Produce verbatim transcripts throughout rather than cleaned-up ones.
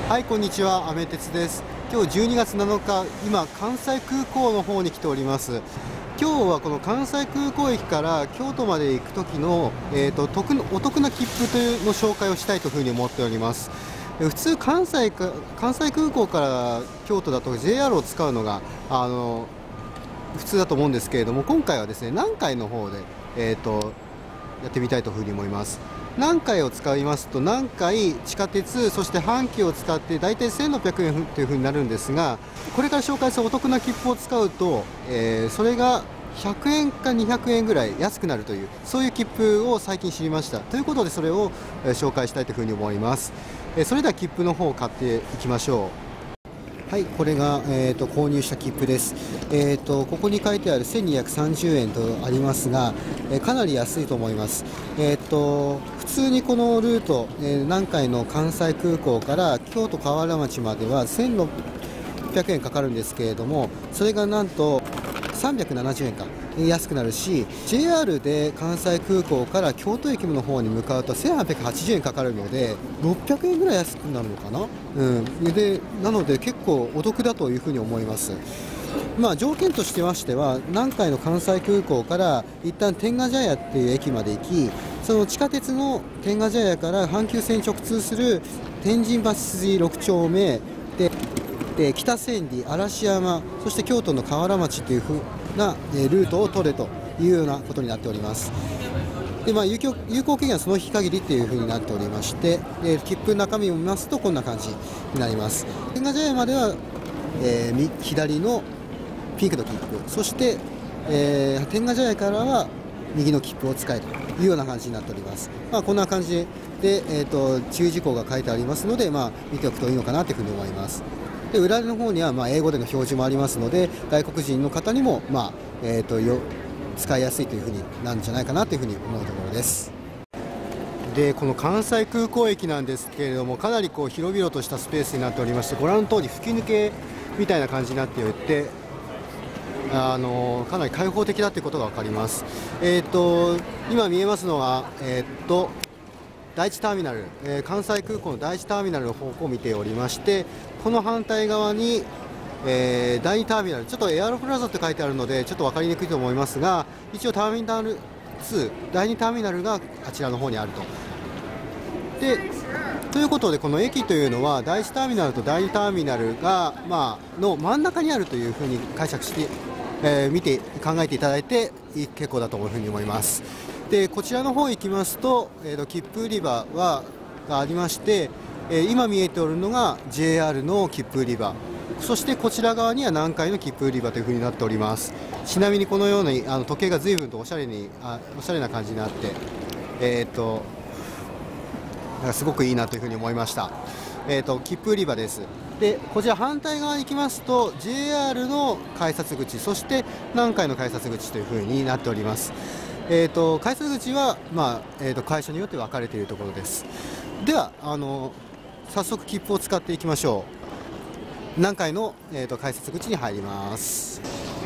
はい、こんにちは、アメ鉄です。今日じゅうにがつなのか、今、関西空港の方に来ております。今日はこの関西空港駅から京都まで行く時の、えーと、得のお得な切符というの紹介をしたいというふうに思っております。普通関西か、関西空港から京都だと ジェイアール を使うのがあの普通だと思うんですけれども、今回はですね、南海の方で、えーと、やってみたいというふうに思います。南海を使いますと、南海地下鉄、そして阪急を使って大体せんろっぴゃくえんというふうになるんですが、これから紹介するお得な切符を使うと、えー、それがひゃくえんかにひゃくえんぐらい安くなるという、そういう切符を最近知りました。ということで、それを紹介したいというふうに思います。それでは切符の方を買っていきましょう。はい、これが、えー、と購入した切符です。えー、とここに書いてあるせんにひゃくさんじゅうえんとありますが、えー、かなり安いと思います。えー、と普通にこのルート、えー、南海の関西空港から京都河原町まではせんろっぴゃくえんかかるんですけれども、それがなんとさんびゃくななじゅうえんか安くなるし、 ジェイアール で関西空港から京都駅の方に向かうとせんはっぴゃくはちじゅうえんかかるので、ろっぴゃくえんぐらい安くなるのかな、うん、でなので結構お得だというふうに思います。まあ、条件としてましては、南海の関西空港から一旦天下茶屋っていう駅まで行き、その地下鉄の天下茶屋から阪急線に直通する天神橋筋ろく丁目でで北千里、嵐山、そして京都の河原町というふうなルートを取れというようなことになっております。で、まあ、有効、有効期限はその日限りというふうになっておりまして、で切符の中身を見ますとこんな感じになります。天下茶屋までは、えー、左のピンクの切符、そして、えー、天下茶屋からは右の切符を使えるというような感じになっております。まあ、こんな感じで、えーと、注意事項が書いてありますので、まあ、見ておくといいのかなというふうに思います。で、裏の方にはまあ英語での表示もありますので、外国人の方にも、まあえー、とよ使いやすいというふうになるんじゃないかなというふうに思うところです。で、この関西空港駅なんですけれども、かなりこう広々としたスペースになっておりまして、ご覧の通り吹き抜けみたいな感じになっておいて、あのかなり開放的だということが分かります。えー、と今見えますのは、えー、と第一ターミナル、えー、関西空港の第一ターミナルの方向を見ておりまして、この反対側に、えー、だいにターミナル、ちょっとエアロプラザって書いてあるのでちょっと分かりにくいと思いますが、一応ターミナルに、だいにターミナルがあちらの方にあると。でということで、この駅というのは第一ターミナルとだいにターミナルが、まあの真ん中にあるというふうに解釈して、えー、見て考えていただいて結構だというふうに思います。で、こちらの方行きますと、えー、と切符売り場はがありまして、えー、今見えておるのが ジェイアール の切符売り場、そしてこちら側には南海の切符売り場というふうになっております。ちなみにこのようにあの時計が随分とおしゃれにあおしゃれな感じになって、えー、となんかすごくいいなというふうに思いました。えー、と切符売り場です。で、こちら反対側に行きますと ジェイアール の改札口、そして南海の改札口というふうになっております。えー、と改札口は、まあえー、と会社によって分かれているところです。ではあの早速切符を使っていきましょう。南海の、えー、と改札口に入ります。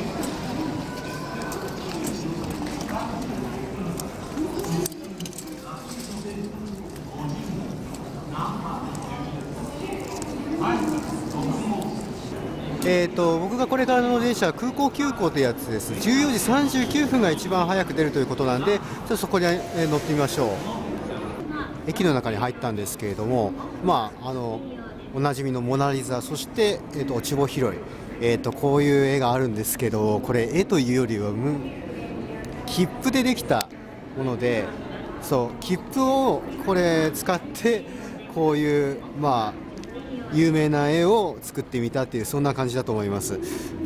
えー、と僕がこれからの電車は空港急行というやつです。じゅうよじさんじゅうきゅうふんが一番早く出るということなんで、ちょっとそこに乗ってみましょう。駅の中に入ったんですけれども、まあ、あのおなじみのモナリザ、そして、えー、と落ち穂拾い、えー、とこういう絵があるんですけど、これ絵というよりは切符でできたもので、そう切符をこれ使ってこういう、まあ有名な絵を作ってみたっていう、そんな感じだと思います。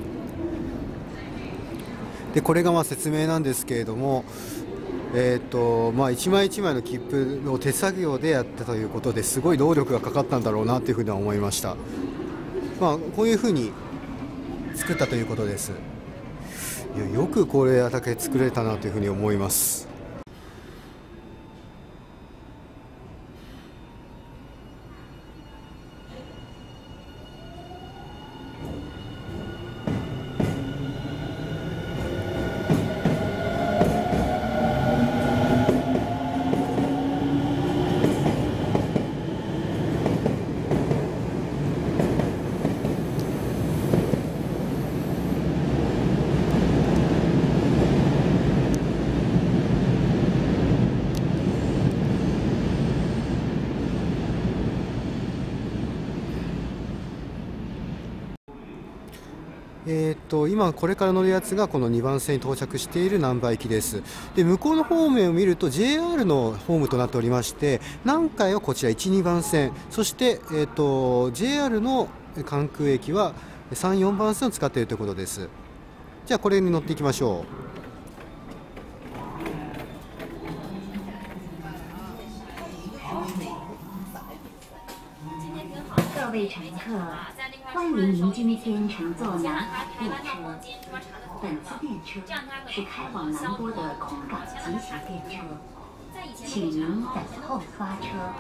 で、これがまあ説明なんですけれども、えーとまあ、一枚一枚の切符を手作業でやったということで、すごい労力がかかったんだろうなというふうには思いました。まあ、こういうふうに作ったということです。いや、よくこれだけ作れたなというふうに思います。 えー、と今これから乗るやつがこのにばん線に到着している難波行きです。で向こうの方面を見ると ジェイアール のホームとなっておりまして、南海はこちらいち、にばん線、そして、えー、と ジェイアール の関空駅はさん、よんばん線を使っているということです。じゃあこれに乗っていきましょう。 各位乘客，欢迎您今天乘坐南海列车。本次列车是开往南波的空港急行列车，请您等候发车。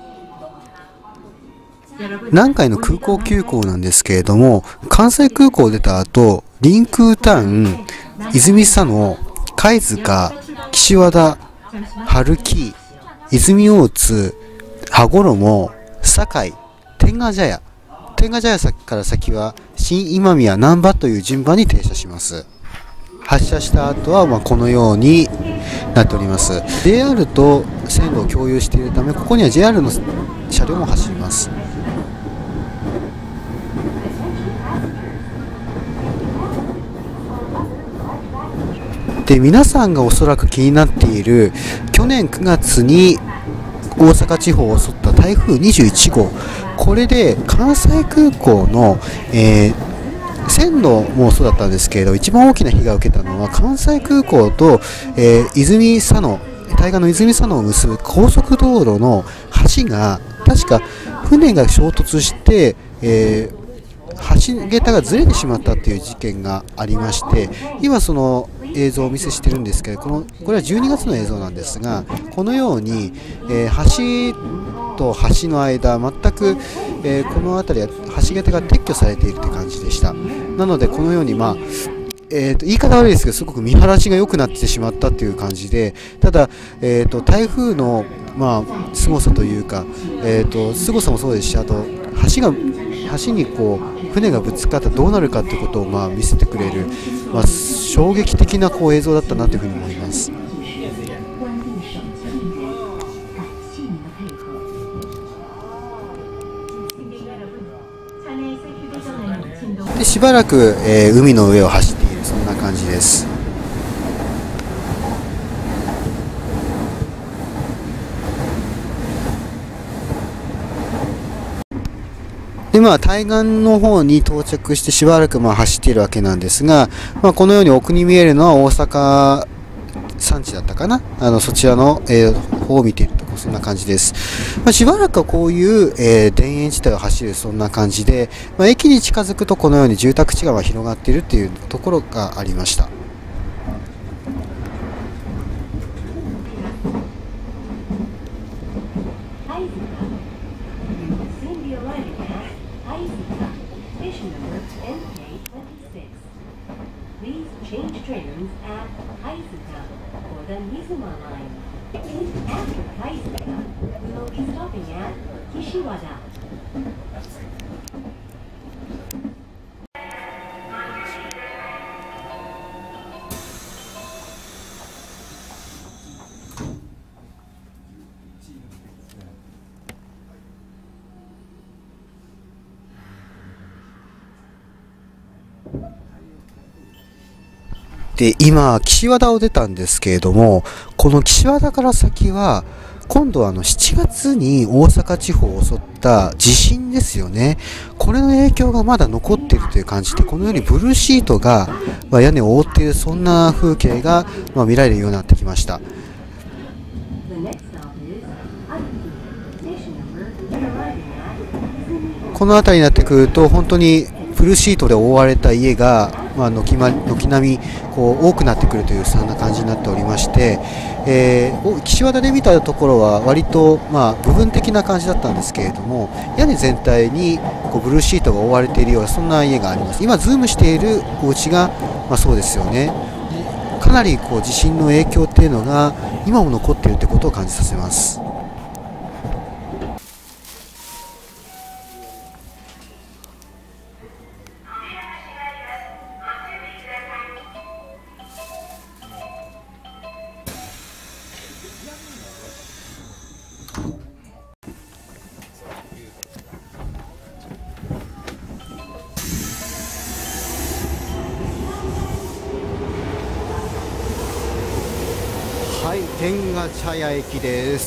南海の空港急行なんですけれども、関西空港を出た後、リンクータウン、泉佐野、貝塚、岸和田、春木、泉大津、羽衣、堺、天下茶屋、天下茶屋から先は新今宮、難波という順番に停車します。発車した後はまあこのようになっております。 ジェイアール と線路を共有しているため、ここには ジェイアール の車両も走ります。で皆さんがおそらく気になっている去年くがつに大阪地方を襲った台風にじゅういち号、これで関西空港の、えー、線路もそうだったんですけれど、一番大きな被害を受けたのは関西空港と、えー、泉佐野、対岸の泉佐野を結ぶ高速道路の橋が確か船が衝突して、えー、橋桁がずれてしまったという事件がありまして、今その映像をお見せしてるんですけど、このこれはじゅうにがつの映像なんですが、このように、えー、橋と橋の間全く、えー、この辺りは橋桁が撤去されているという感じでした。なのでこのように、まあえー、と言い方悪いですけど、すごく見晴らしが良くなってしまったという感じで、ただ、えー、と台風の、まあ、凄さというか、えー、と凄さもそうですし、あと橋が橋にこう船がぶつかったらどうなるかということをまあ見せてくれる、まあ、衝撃的なこう映像だったなというふうに思います。でしばらく、えー、海の上を走っている、そんな感じです。でまあ、対岸の方に到着してしばらくまあ走っているわけなんですが、まあ、このように奥に見えるのは大阪山地だったかな、あのそちらの、えー、方を見ていると、そんな感じです。まあ、しばらくはこういう、えー、田園地帯を走る、そんな感じで、まあ、駅に近づくとこのように住宅地が広がっているというところがありました。で今、岸和田を出たんですけれども、この岸和田から先は今度はあのしちがつに大阪地方を襲った地震ですよね。これの影響がまだ残っているという感じで、このようにブルーシートが屋根を覆っている、そんな風景がまあ見られるようになってきました。この辺りになってくると、本当にブルーシートで覆われた家が、まあ、軒並みこう多くなってくるという、そんな感じになっておりまして、えー、岸和田で見たところは割と、まあ、部分的な感じだったんですけれども、屋根全体にこうブルーシートが覆われているような、そんな家があります。今ズームしているお家が、まあ、そうですよね。かなりこう地震の影響っていうのが今も残っているということを感じさせます。 天ヶ茶屋駅です。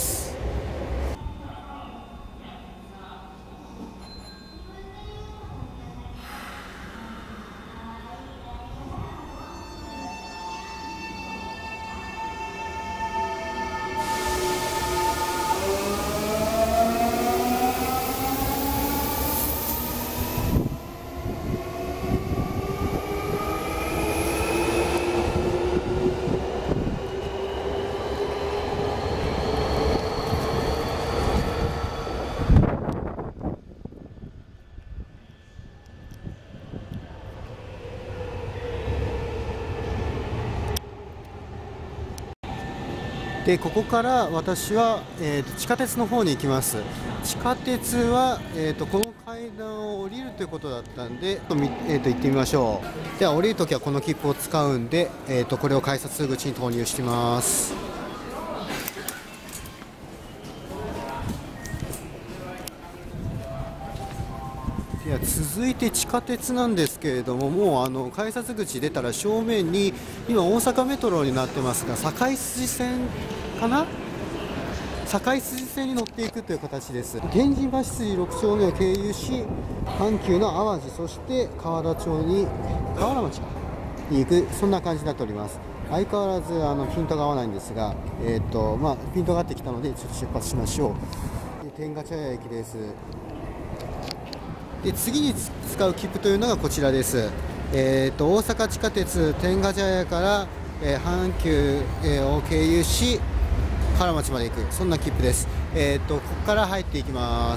でここから私は、えーと、地下鉄の方に行きます。地下鉄は、えーと、この階段を降りるということだったんで、えーと、行ってみましょう。では降りるときはこの切符を使うんで、えーと、これを改札口に投入してます。では続いて地下鉄なんですけれども、もうあの改札口出たら正面に今大阪メトロになってますが、堺筋線かな、堺筋線に乗っていくという形です。天神橋筋ろく丁目を経由し、阪急の淡路、そして河原町に河原町に行く、そんな感じになっております。相変わらずあのピントが合わないんですが、えーとまあ、ピントが合ってきたのでちょっと出発しましょう。で天ヶ茶屋駅です。で次に使う切符というのがこちらです。えー、と大阪地下鉄天ヶ茶屋から、えー、阪急、えー、を経由し河原町まで行く、そんな切符です。えー、とここから入っていきます。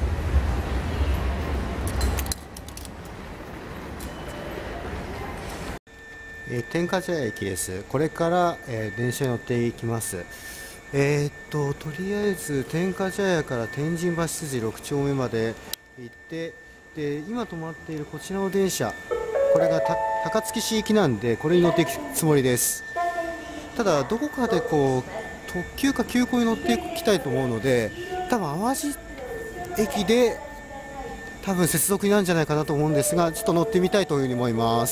えー、天ヶ茶屋駅です。これから、えー、電車に乗っていきます。えー、ととりあえず天ヶ茶屋から天神橋筋ろく丁目まで行って、で今止まっているこちらの電車、これが高槻市行きなんで、これに乗っていくつもりです。ただどこかでこう特急か急行に乗っていきたいと思うので、多分淡路駅で多分接続になるんじゃないかなと思うんですが、ちょっと乗ってみたいというふうに思います。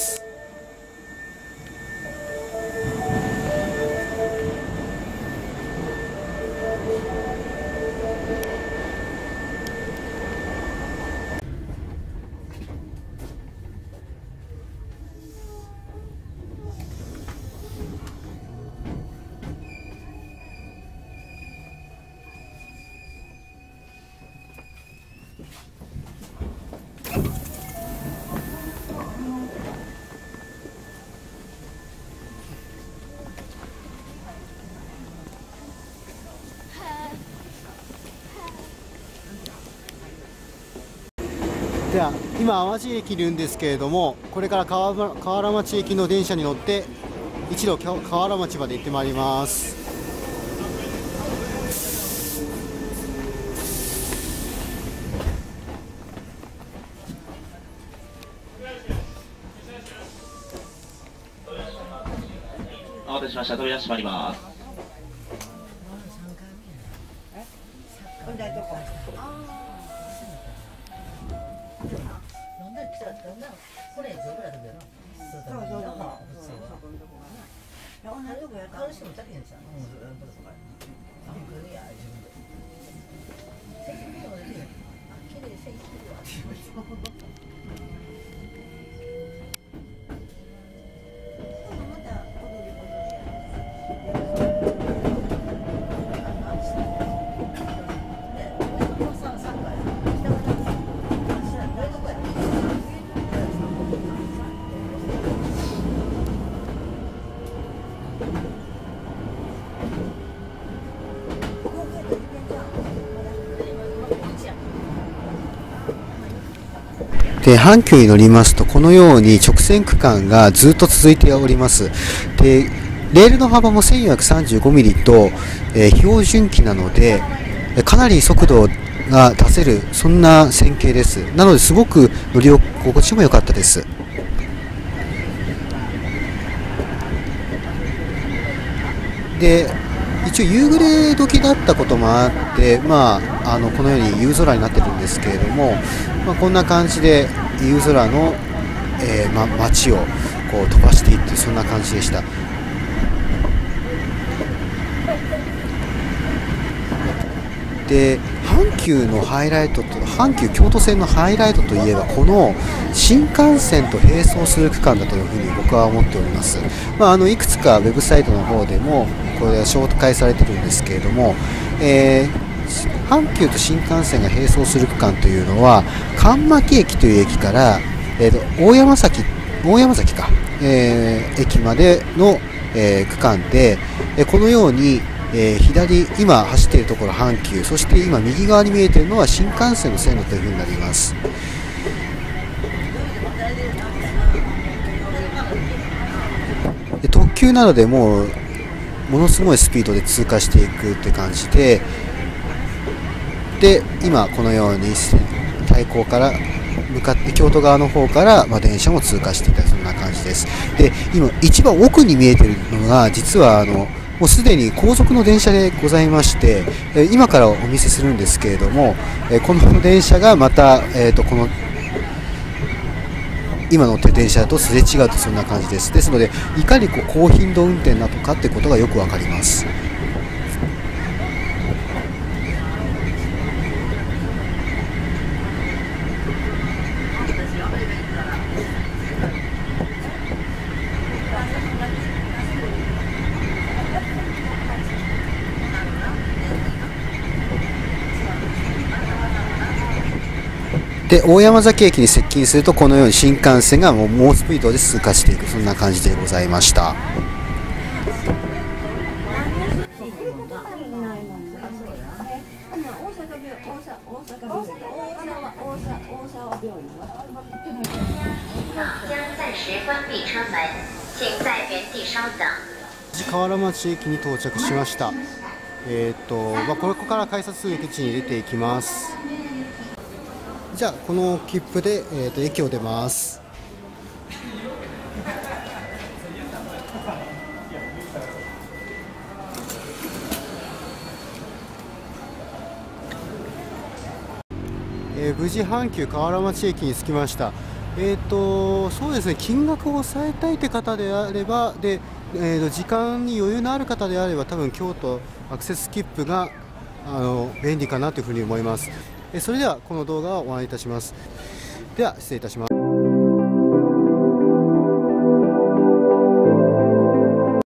では今淡路駅にいるんですけれども、これから河原町駅の電車に乗って一度河原町まで行ってまいります。 お待たせしました。扉閉まります。で阪急に乗りますと、このように直線区間がずっと続いております。でレールの幅も せんよんひゃくさんじゅうごミリ と、えー、標準機なのでかなり速度が出せる、そんな線形です。なのですごく乗り心地も良かったです。で一応夕暮れ時だったこともあって、まあ、あのこのように夕空になってるんですけれども、まあ、こんな感じで夕空の、えーま、街をこう飛ばしていって、そんな感じでした。 で阪急のハイライトと阪急京都線のハイライトといえばこの新幹線と並走する区間だというふうに僕は思っております。まあ、あのいくつかウェブサイトの方でもこれは紹介されているんですけれども、えー、阪急と新幹線が並走する区間というのは神巻駅という駅から、えー、と大山崎大山崎か、えー、駅までの、えー、区間で、えー、このようにえー、左、今走っているところ阪急、そして今右側に見えているのは新幹線の線路というふうになります。で特急などでもうものすごいスピードで通過していくという感じで、で今このように対向から向かって京都側の方から、まあ、電車も通過していたそんな感じです。で今一番奥に見えているのが実はあのもうすでに高速の電車でございまして、今からお見せするんですけれども、この電車がまた、えー、とこの今乗っている電車とすれ違うとそんな感じです。ですのでいかにこう高頻度運転なのかということがよくわかります。で大山崎駅に接近するとこのように新幹線がもう猛スピードで通過していくそんな感じでございました。 河原町駅に到着しました。えーとまあ、ここから改札口に出ていきます。じゃあこの切符で、えー、と駅を出ます。えー、無事阪急河原町駅に着きました。えーとそうですね、金額を抑えたいという方であればで、えー、と時間に余裕のある方であれば多分京都アクセス切符があの便利かなというふうに思います。それではこの動画を終わりいたします。では失礼いたします。